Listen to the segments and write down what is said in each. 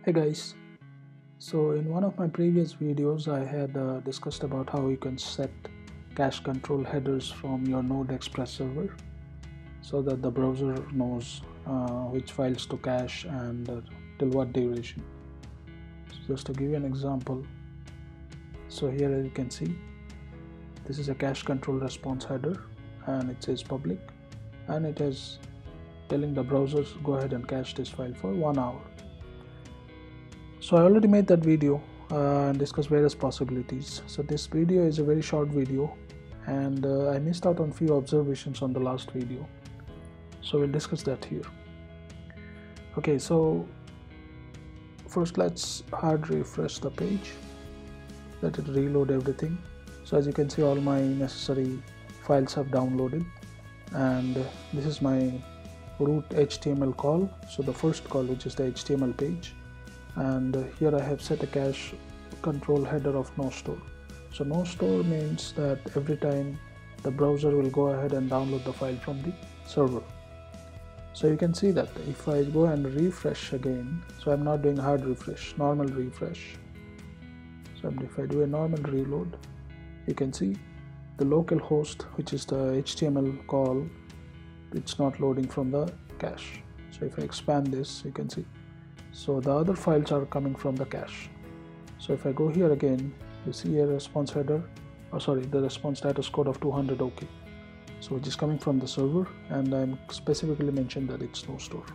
Hey guys, so in one of my previous videos I had discussed about how you can set cache control headers from your Node Express server so that the browser knows which files to cache and till what duration. So just to give you an example, so here as you can see, this is a cache control response header and it says public, and it is telling the browsers go ahead and cache this file for 1 hour. So I already made that video and discussed various possibilities. So this video is a very short video and I missed out on few observations on the last video. So we'll discuss that here. Okay, so first let's hard refresh the page. Let it reload everything. So as you can see, all my necessary files have downloaded, and this is my root HTML call. So the first call, which is the HTML page. And here I have set a cache control header of no store. So no store means that every time the browser will go ahead and download the file from the server. So you can see that if I go and refresh again, so I'm not doing hard refresh, normal refresh. So if I do a normal reload, you can see the local host, which is the HTML call, it's not loading from the cache. So if I expand this, you can see, so the other files are coming from the cache. So if I go here again, you see a response header, the response status code of 200 OK. So which is coming from the server, and I'm specifically mentioned that it's no store.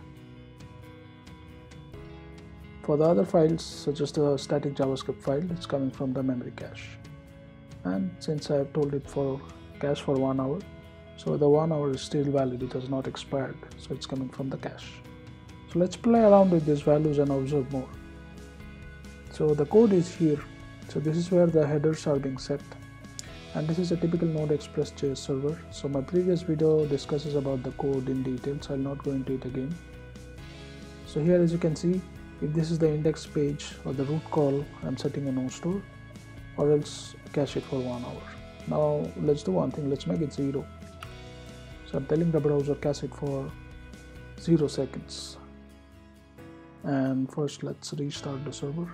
For the other files, such as the static JavaScript file, it's coming from the memory cache. And since I have told it for cache for 1 hour, so the 1 hour is still valid, it has not expired, so it's coming from the cache. So let's play around with these values and observe more. So the code is here. So this is where the headers are being set, and this is a typical Node ExpressJS server. So my previous video discusses about the code in detail, so I'll not go into it again. So here as you can see, if this is the index page or the root call, I'm setting a no store, or else cache it for 1 hour. Now let's do one thing, let's make it 0. So I'm telling the browser cache it for 0 seconds. And first let's restart the server.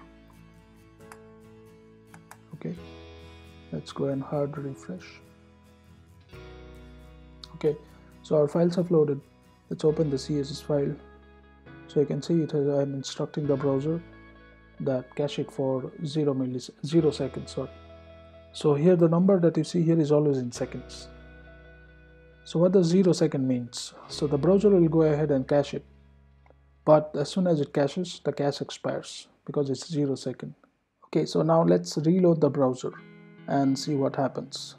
Okay, let's go and hard refresh. Okay, so our files have loaded. Let's open the CSS file. So you can see it has, I'm instructing the browser that cache it for 0 seconds. So here the number that you see here is always in seconds. So what does 0 second means? So the browser will go ahead and cache it, but as soon as it caches, the cache expires because it's 0 second. Okay, so now let's reload the browser and see what happens.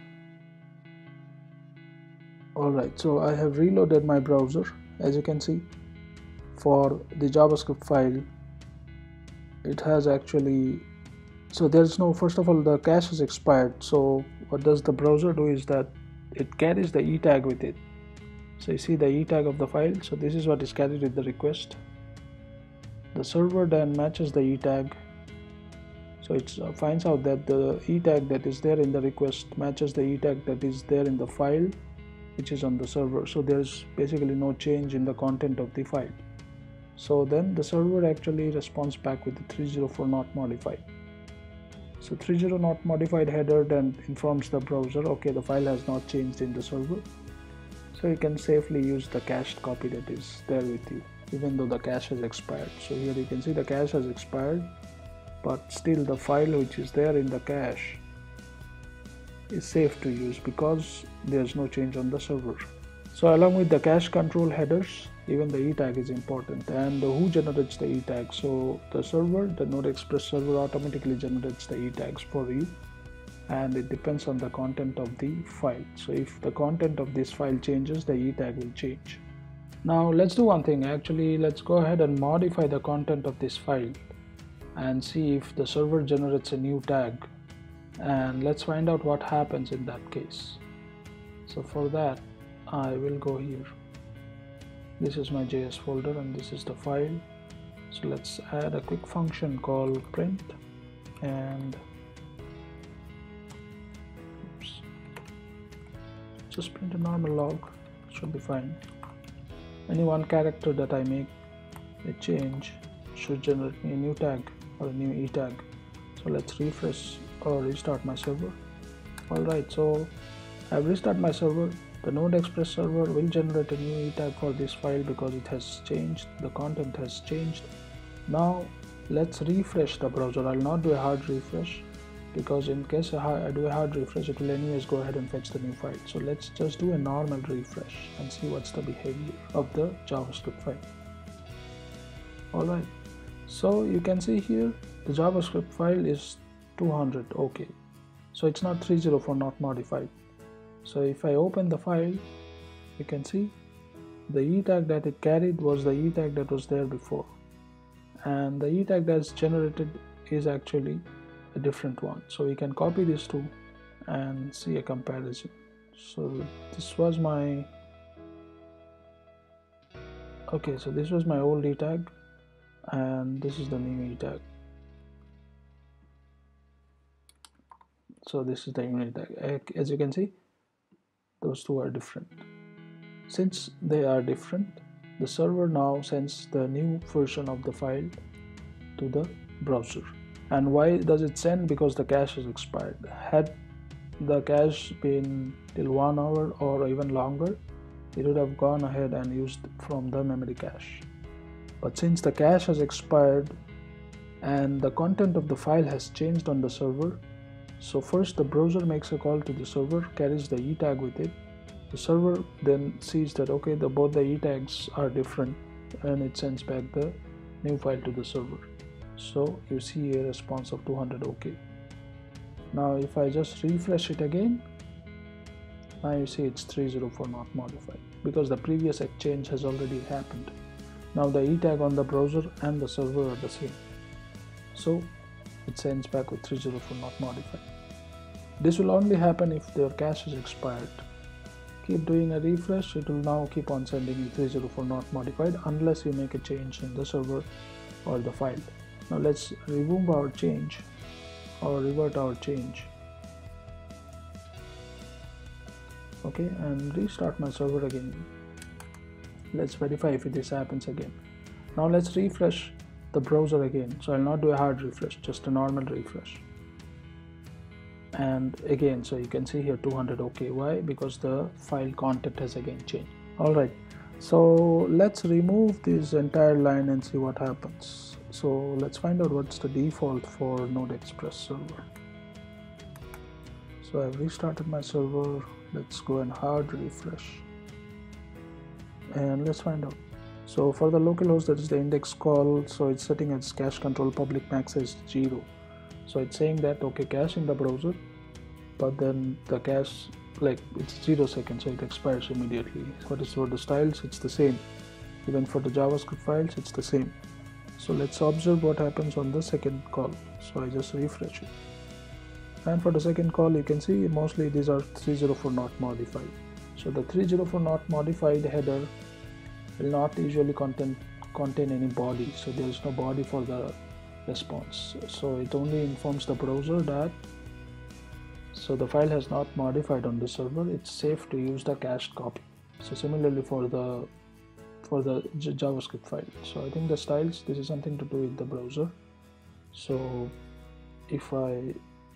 Alright, so I have reloaded my browser. As you can see, for the JavaScript file, it has actually, so there's no, first of all, the cache is expired. So what does the browser do is that it carries the ETag with it. So you see the ETag of the file. So this is what is carried with the request. The server then matches the ETag. So it finds out that the ETag that is there in the request matches the ETag that is there in the file, which is on the server. So there's basically no change in the content of the file. So then the server actually responds back with the 304 not modified. So 30 not modified header then informs the browser, okay, the file has not changed in the server. So you can safely use the cached copy that is there with you, even though the cache has expired. So here you can see the cache has expired, but still the file which is there in the cache is safe to use because there's no change on the server. So along with the cache control headers, even the ETag is important. And who generates the ETag? So the server, the Node Express server, automatically generates the ETags for you, and it depends on the content of the file. So if the content of this file changes, the ETag will change. Now let's do one thing, actually let's go ahead and modify the content of this file and see if the server generates a new tag, and let's find out what happens in that case. So for that I will go here. This is my JS folder and this is the file. So let's add a quick function called print, and just print a normal log, should be fine. Any one character that I make a change should generate me a new tag or a new ETag. So let's refresh or restart my server. Alright, so I've restarted my server. The Node Express server will generate a new ETag for this file because it has changed, the content has changed. Now let's refresh the browser. I'll not do a hard refresh because in case I do a hard refresh, it will anyways go ahead and fetch the new file. So let's just do a normal refresh and see what's the behavior of the JavaScript file. Alright, so you can see here the JavaScript file is 200, okay. So it's not 304 not modified. So if I open the file, you can see the ETag that it carried was the ETag that was there before. And the ETag that's generated is actually a different one. So we can copy these two and see a comparison. So this was my this was my old ETag and this is the new ETag. So this is the new ETag. As you can see, those two are different. Since they are different, the server now sends the new version of the file to the browser. And why does it send? Because the cache is expired. Had the cache been till 1 hour or even longer, it would have gone ahead and used from the memory cache. But since the cache has expired and the content of the file has changed on the server, so first the browser makes a call to the server, carries the ETag with it. The server then sees that okay, both the ETags are different and it sends back the new file to the server. So you see a response of 200 okay. Now if I just refresh it again, now you see it's 304 not modified because the previous exchange has already happened. Now the ETag on the browser and the server are the same. So it sends back with 304 not modified. This will only happen if their cache is expired. Keep doing a refresh, it will now keep on sending you 304 not modified unless you make a change in the server or the file. Now let's remove our change or revert our change. Okay, and restart my server again. Let's verify if this happens again. Now let's refresh the browser again. So I'll not do a hard refresh, just a normal refresh. And again, so you can see here 200 okay. Why? Because the file content has again changed. Alright, so let's remove this entire line and see what happens. So let's find out what's the default for Node Express server. So I've restarted my server. Let's go and hard refresh and let's find out. So for the localhost, that is the index call, so it's setting its cache control public max as 0. So it's saying that okay, cache in the browser, but then the cache, like, it's 0 seconds, so it expires immediately. What is for the styles, it's the same. Even for the JavaScript files, it's the same. So let's observe what happens on the second call. So I just refresh it. And for the second call, you can see mostly these are 304 not modified. So the 304 not modified header will not usually contain any body. So there is no body for the response. So it only informs the browser that so the file has not modified on the server. It's safe to use the cached copy. So similarly for the JavaScript file. So I think the styles, this is something to do with the browser. So if I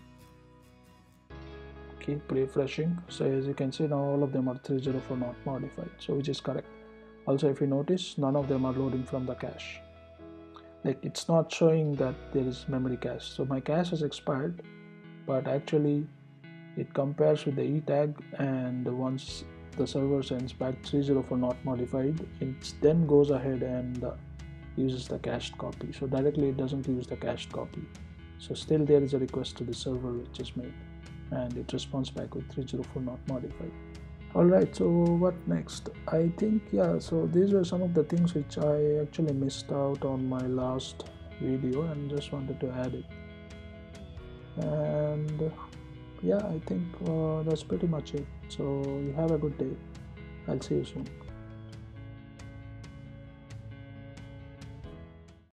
keep refreshing, so as you can see now all of them are 304 not modified, so which is correct. Also if you notice, none of them are loading from the cache. Like, it's not showing that there is memory cache. So my cache has expired, but actually it compares with the ETag, and once the server sends back 304 not modified, it then goes ahead and uses the cached copy. So directly it doesn't use the cached copy. So still there is a request to the server which is made, and it responds back with 304 not modified. Alright, so what next? I think, yeah, so these are some of the things which I actually missed out on my last video and just wanted to add it. And yeah, I think that's pretty much it. So you have a good day. I'll see you soon.